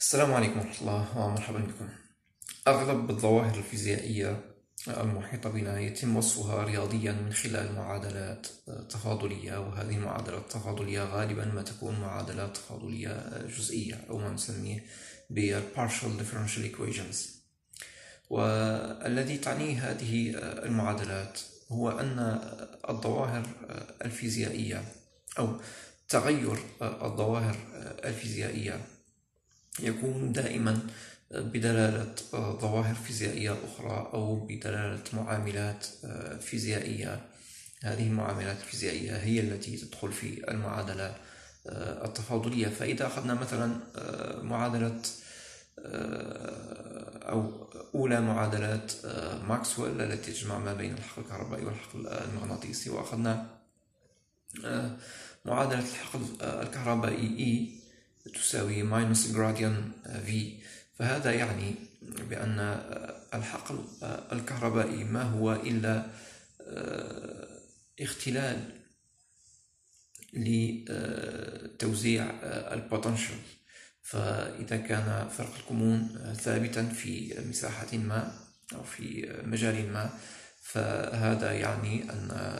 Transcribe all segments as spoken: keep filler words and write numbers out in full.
السلام عليكم ورحمة الله ومرحبا بكم. أغلب الظواهر الفيزيائية المحيطة بنا يتم وصفها رياضيا من خلال معادلات تفاضلية، وهذه المعادلات التفاضلية غالبا ما تكون معادلات تفاضلية جزئية أو ما نسميه ب partial differential equations. والذي تعنيه هذه المعادلات هو أن الظواهر الفيزيائية أو تغير الظواهر الفيزيائية يكون دائما بدلالة ظواهر فيزيائية أخرى أو بدلالة معاملات فيزيائية. هذه المعاملات الفيزيائية هي التي تدخل في المعادلة التفاضلية. فإذا أخذنا مثلا معادلة أو أولى معادلات ماكسويل التي تجمع ما بين الحقل الكهربائي والحقل المغناطيسي، وأخذنا معادلة الحقل الكهربائي E تساوي ماينس جراديان في، فهذا يعني بأن الحقل الكهربائي ما هو إلا اختلال لتوزيع البوتنشال. فإذا كان فرق الكمون ثابتا في مساحة ما أو في مجال ما، فهذا يعني أن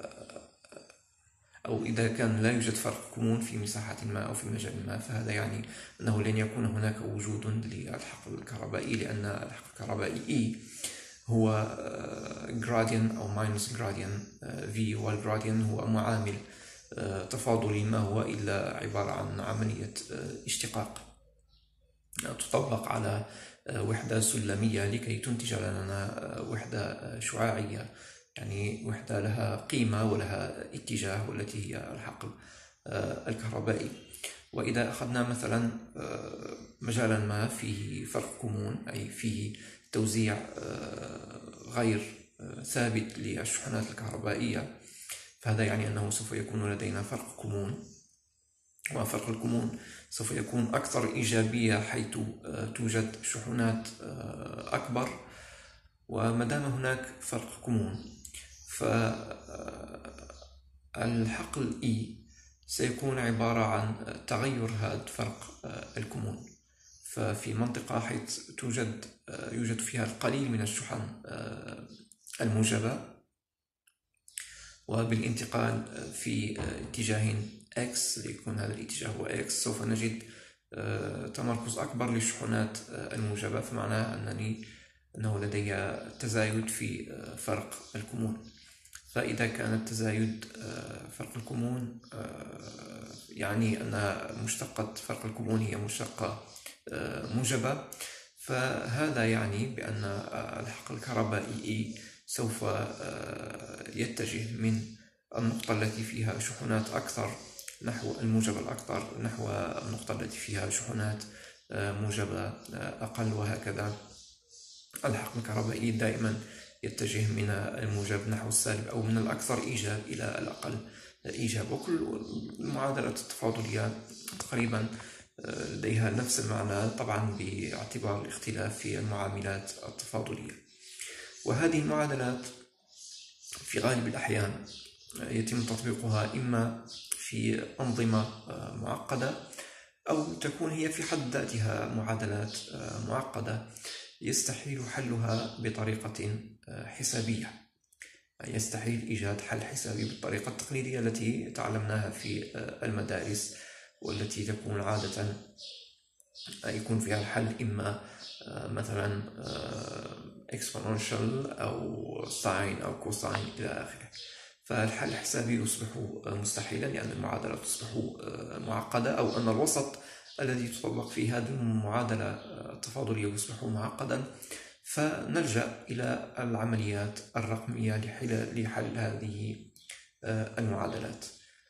أو إذا كان لا يوجد فرق كمون في مساحة ما أو في مجال ما، فهذا يعني أنه لن يكون هناك وجود للحقل الكهربائي، لأن الحقل الكهربائي E هو جراديان أو ماينس جراديان في، والجراديان هو معامل تفاضلي ما هو إلا عبارة عن عملية اشتقاق تطبق على وحدة سلمية لكي تنتج لنا وحدة شعاعية، يعني وحدة لها قيمة ولها اتجاه، والتي هي الحقل الكهربائي. وإذا أخذنا مثلا مجالا ما فيه فرق كمون، أي فيه توزيع غير ثابت للشحنات الكهربائية، فهذا يعني أنه سوف يكون لدينا فرق كمون، وفرق الكمون سوف يكون أكثر إيجابية حيث توجد شحنات أكبر. ومدام هناك فرق كمون، فالحقل E سيكون عبارة عن تغير هذا فرق الكمون. ففي منطقة حيث توجد يوجد فيها القليل من الشحن الموجبة، وبالانتقال في اتجاه X ليكون هذا الاتجاه هو X، سوف نجد تمركز أكبر للشحنات الموجبة، فمعناه أنني أنه لدي تزايد في فرق الكمون. فإذا كان التزايد فرق الكمون يعني أن مشتقة فرق الكمون هي مشتقة موجبة، فهذا يعني بأن الحقل الكهربائي E سوف يتجه من النقطة التي فيها شحنات أكثر نحو الموجب الأكثر، نحو النقطة التي فيها شحنات موجبة أقل، وهكذا. الحقل الكهربائي دائما يتجه من الموجب نحو السالب، أو من الأكثر إيجاب إلى الأقل إيجاب. وكل المعادلات التفاضلية تقريبا لديها نفس المعنى، طبعا باعتبار الاختلاف في المعاملات التفاضلية. وهذه المعادلات في غالب الأحيان يتم تطبيقها إما في أنظمة معقدة، أو تكون هي في حد ذاتها معادلات معقدة يستحيل حلها بطريقة حسابية. يستحيل إيجاد حل حسابي بالطريقة التقليدية التي تعلمناها في المدارس، والتي تكون عادة يكون فيها الحل إما مثلا exponential أو ساين أو كوساين إلى آخره. فالحل الحسابي يصبح مستحيلا لأن المعادلة تصبح معقدة، أو أن الوسط الذي تطبق فيه هذه المعادلة التفاضلية يصبح معقدا، فنلجأ إلى العمليات الرقمية لحل, لحل هذه المعادلات.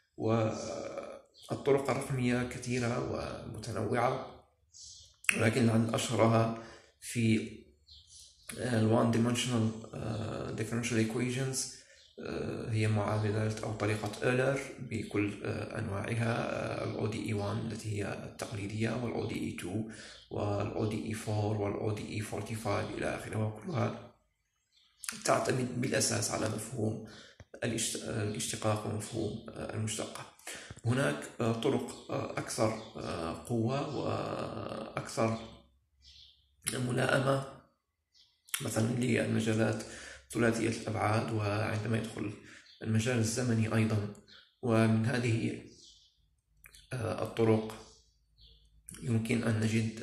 والطرق الرقمية كثيرة ومتنوعة، ولكن عن أشهرها في ال one dimensional differential equations هي معادلات أو طريقة أولر بكل أنواعها، ال أو دي إي واحد التي هي التقليدية، وال أو دي إي اثنين، وال أو دي إي أربعة، وال أو دي إي خمسة وأربعين إلى آخره. وكلها تعتمد بالأساس على مفهوم الاشتقاق ومفهوم المشتقة. هناك طرق أكثر قوة وأكثر ملائمة مثلا للمجالات ثلاثية الأبعاد، وعندما يدخل المجال الزمني أيضا. ومن هذه الطرق يمكن أن نجد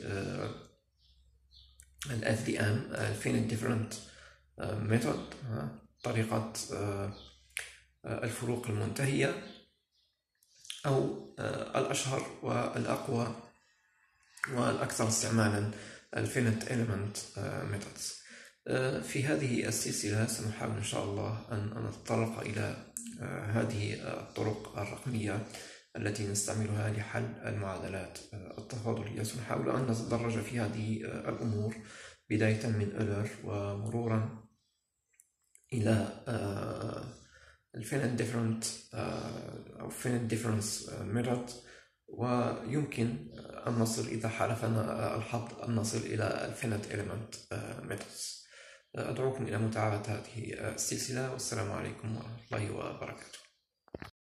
ال إف دي إم Finite Different Method، طريقة الفروق المنتهية، أو الأشهر والأقوى والأكثر استعمالا ال Finite Element Methods. في هذه السلسلة سنحاول إن شاء الله أن نتطرق إلى هذه الطرق الرقمية التي نستعملها لحل المعادلات التفاضلية. سنحاول أن نتدرج في هذه الأمور بداية من أولر ومرورا إلى Finite Different أو Finite Difference Method، ويمكن أن نصل إذا حالفنا الحظ أن نصل إلى Finite Element Methods. أدعوكم إلى متابعة هذه السلسلة، والسلام عليكم ورحمة الله وبركاته.